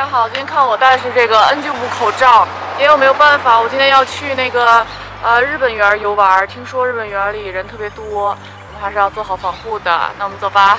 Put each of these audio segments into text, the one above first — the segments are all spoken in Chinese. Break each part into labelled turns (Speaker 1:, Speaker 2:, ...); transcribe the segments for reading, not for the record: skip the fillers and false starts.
Speaker 1: 大家好，今天看我戴的是这个 N95口罩，因为我没有办法，我今天要去那个日本园游玩，听说日本园里人特别多，我们还是要做好防护的。那我们走吧。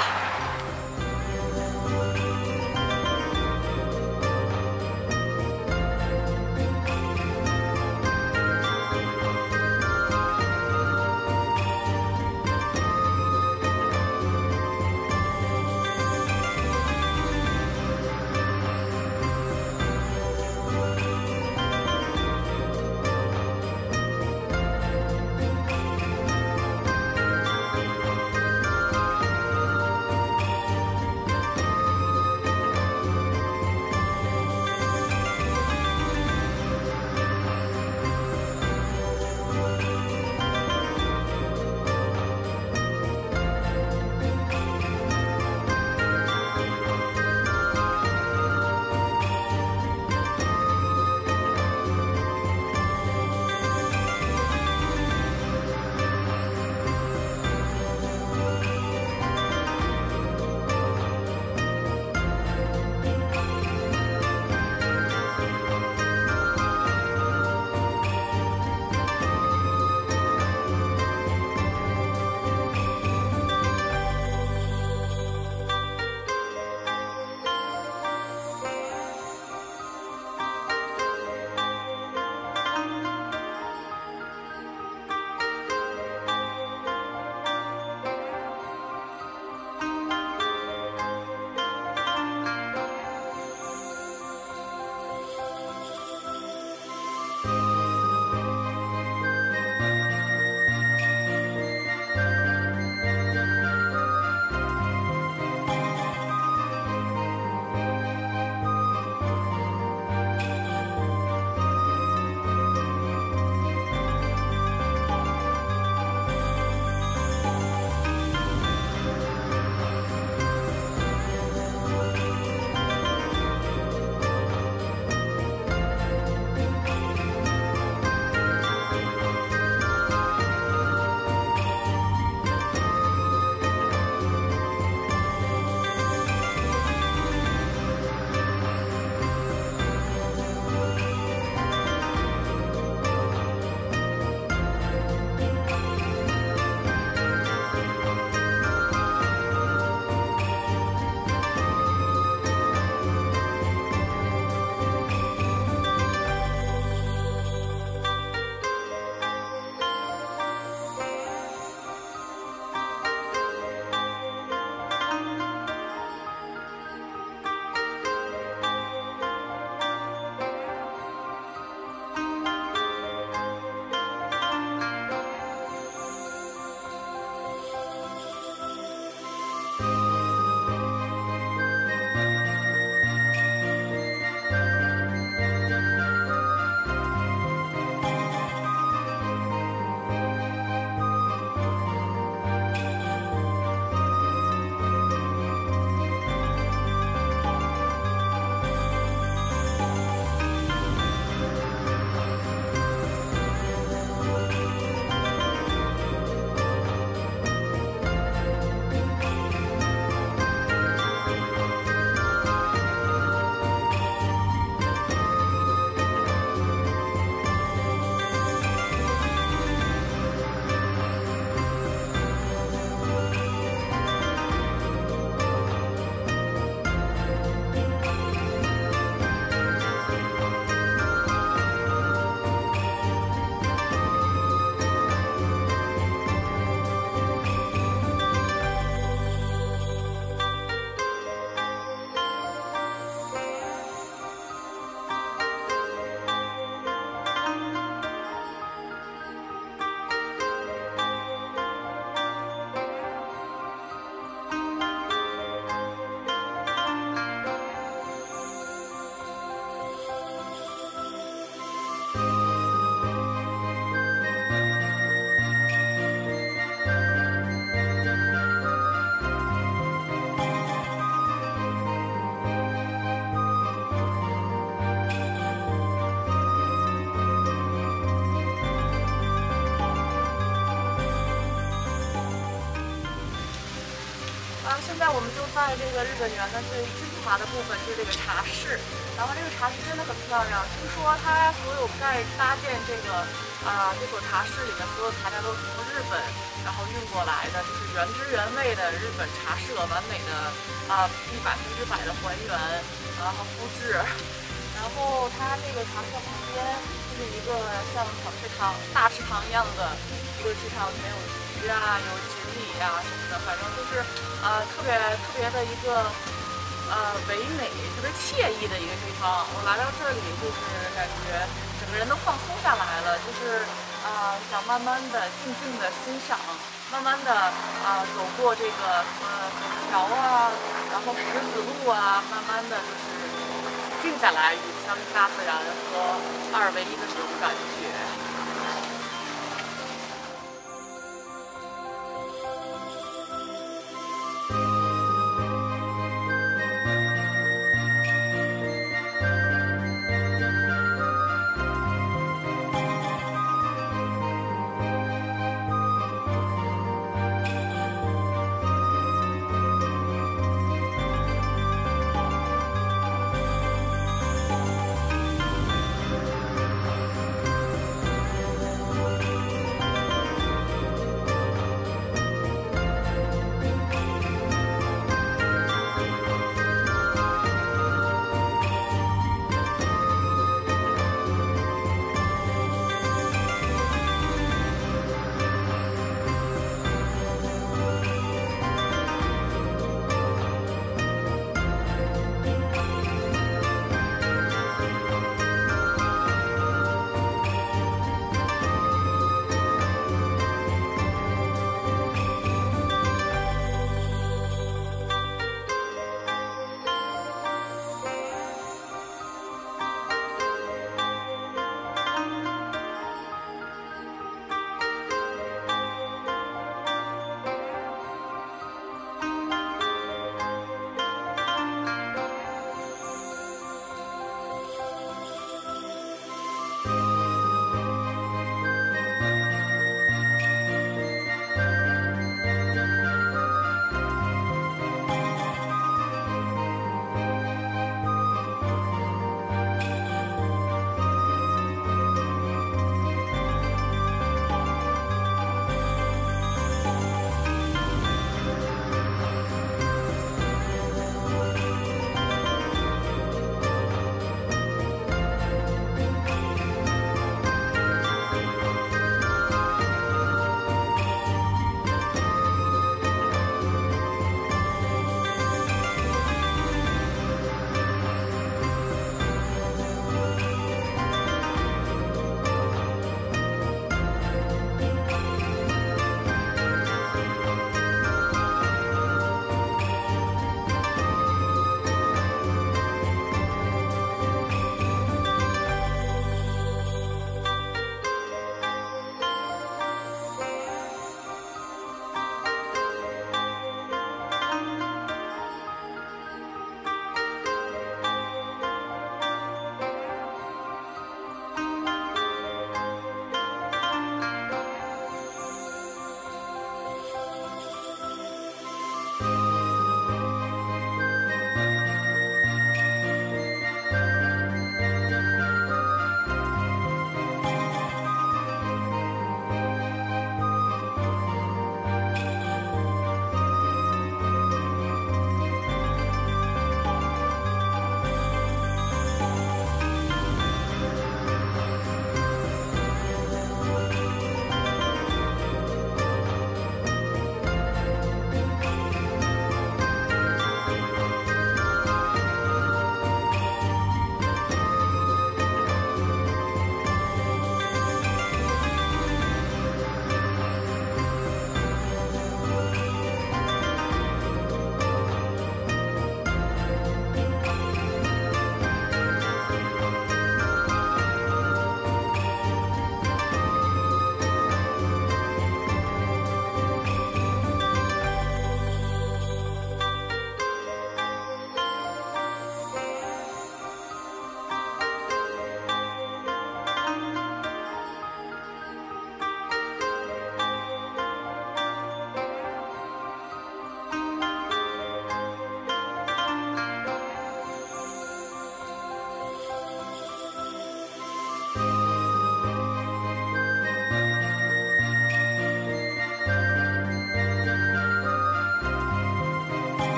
Speaker 1: 现在我们就在这个日本园的最精华的部分，就是这个茶室。然后这个茶室真的很漂亮，听说它所有在搭建这所茶室里的所有材料都是从日本然后运过来的，就是原汁原味的日本茶社，完美的100%的还原，然后复制。然后它这个茶室旁边就是一个像小池塘、大池塘一样的一个池塘，里面有鱼啊，有锦鲤啊什么的，反正就是特别的一个唯美、特别惬意的一个地方。我来到这里就是感觉整个人都放松下来了，就是想慢慢的、静静的欣赏，慢慢的走过这个拱桥啊，然后石子路啊，慢慢的就是静下来，相信大自然和2为1的这种感觉。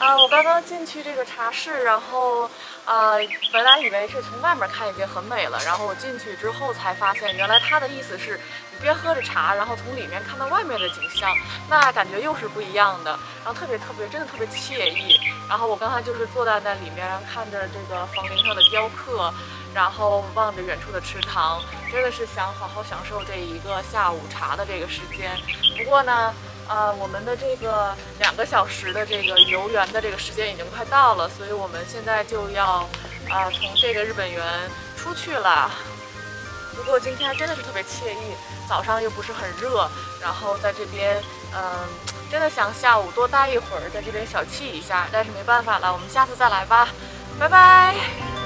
Speaker 1: 我刚刚进去这个茶室，然后本来以为是从外面看已经很美了，然后我进去之后才发现，原来他的意思是你边喝着茶，然后从里面看到外面的景象，那感觉又是不一样的，然后特别真的特别惬意。然后我刚才就是坐在那里面，然后看着这个房顶上的雕刻，然后望着远处的池塘，真的是想好好享受这一个下午茶的这个时间。不过呢，我们的这个2个小时的这个游园的这个时间已经快到了，所以我们现在就要从这个日本园出去了。不过今天真的是特别惬意，早上又不是很热，然后在这边真的想下午多待一会儿，在这边小憩一下，但是没办法了，我们下次再来吧，拜拜。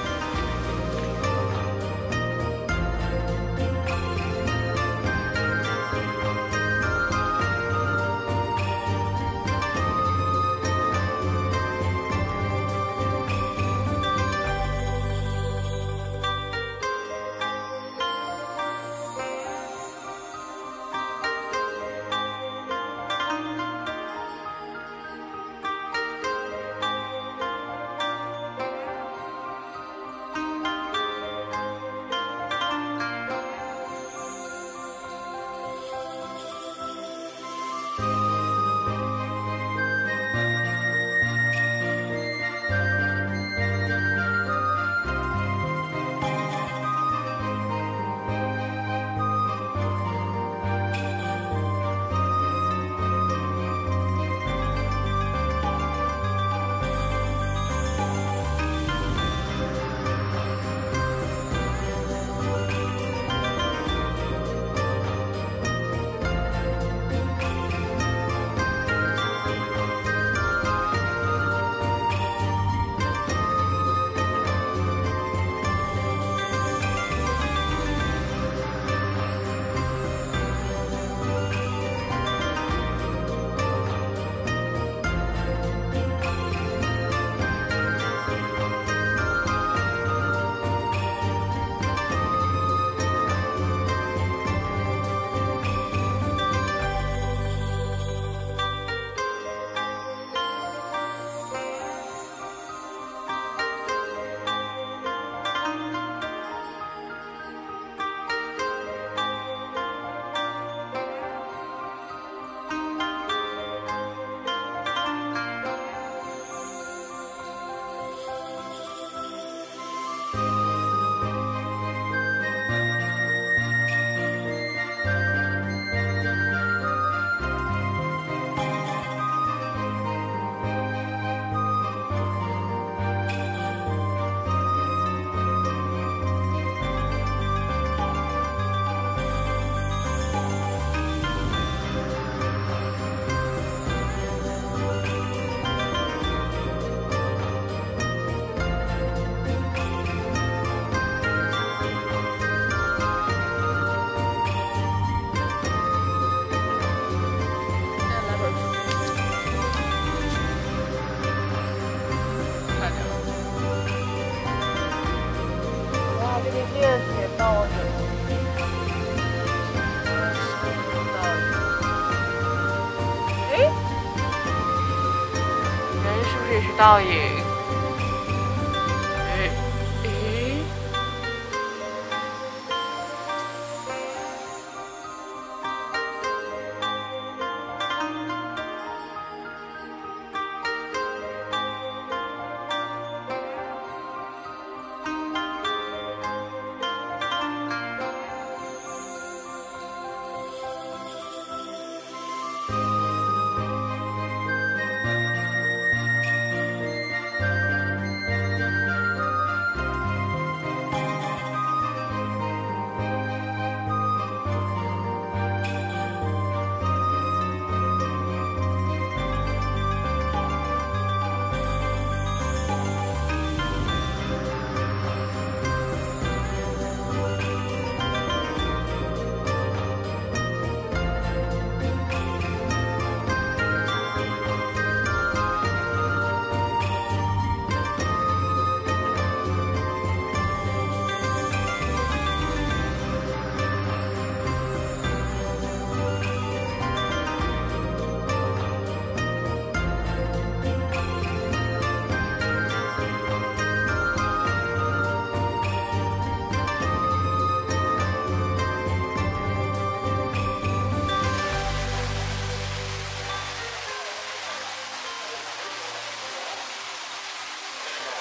Speaker 1: 这是倒影。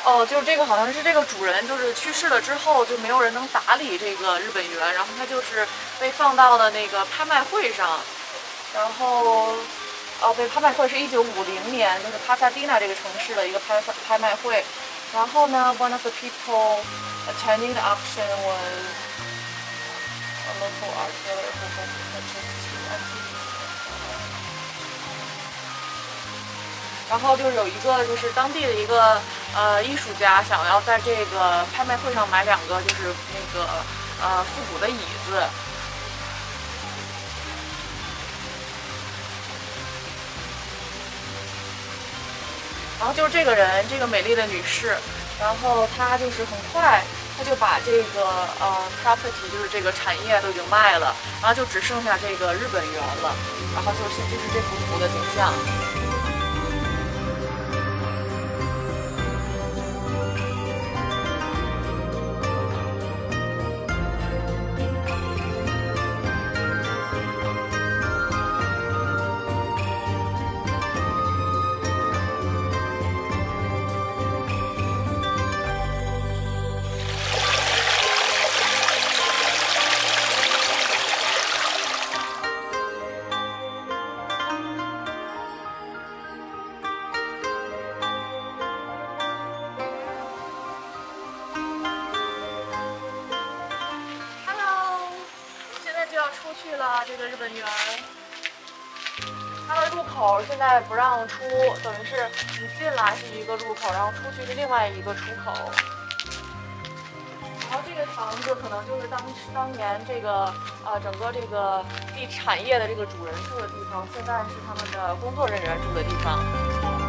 Speaker 1: 哦，就是这个好像是这个主人就是去世了之后就没有人能打理这个日本园，然后它就是被放到了那个拍卖会上，然后对，拍卖会是1950年，就是帕萨迪纳这个城市的一个拍卖会，然后呢 ，one of the people attending the auction was a local art dealer who purchased 2 antique。然后就是有一个就是当地的一个艺术家想要在这个拍卖会上买2个就是那个复古的椅子。然后就是这个人，这个美丽的女士，然后她就是很快，她就把这个property 就是这个产业都已经卖了，然后就只剩下这个日本园了，然后就是这幅图的景象。出去了这个日本园，它的入口现在不让出，等于是你进来是一个入口，然后出去是另外一个出口。然后这个房子可能就是当年这个整个这个地产业的这个主人住的地方，现在是他们的工作人员住的地方。